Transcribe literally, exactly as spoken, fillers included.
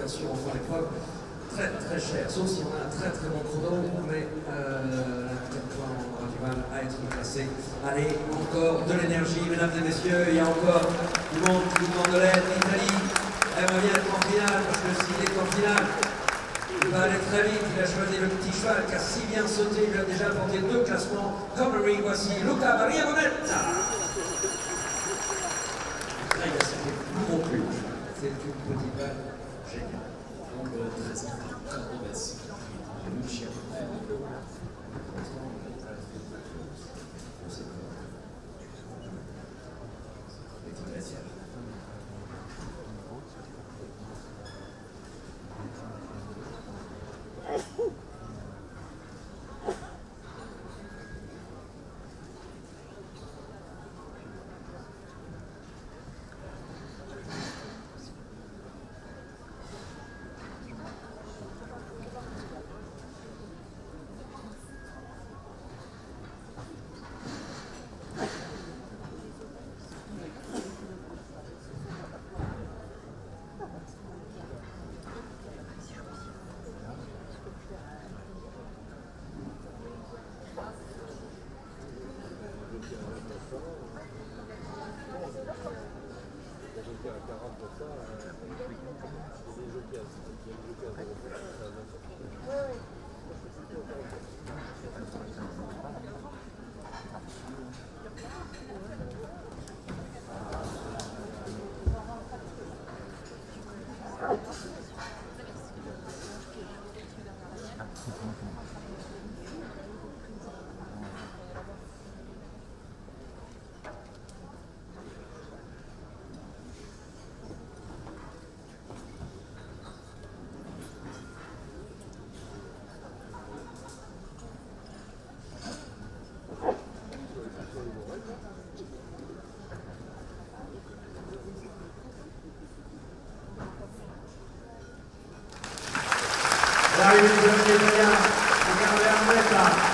version en fin d'épreuve très très chère, sauf si on a un très très bon chrono, mais euh, à quel point on aura du mal à être classé. Allez, encore de l'énergie, mesdames et messieurs, il y a encore du monde qui nous demande de l'aide. L'Italie aimerait bien être en finale, parce que s'il est en finale, il va aller très vite. Il a choisi le petit cheval qui a si bien sauté, il a déjà apporté deux classements. Connery, voici Luca Maria Monetta. Là, il a sauté plus non plus. C'est une petite balle géniale. Nombre treize ans, Cordobès, Lucia. L'arrivée de l'Italia, Luca Maria Monetta.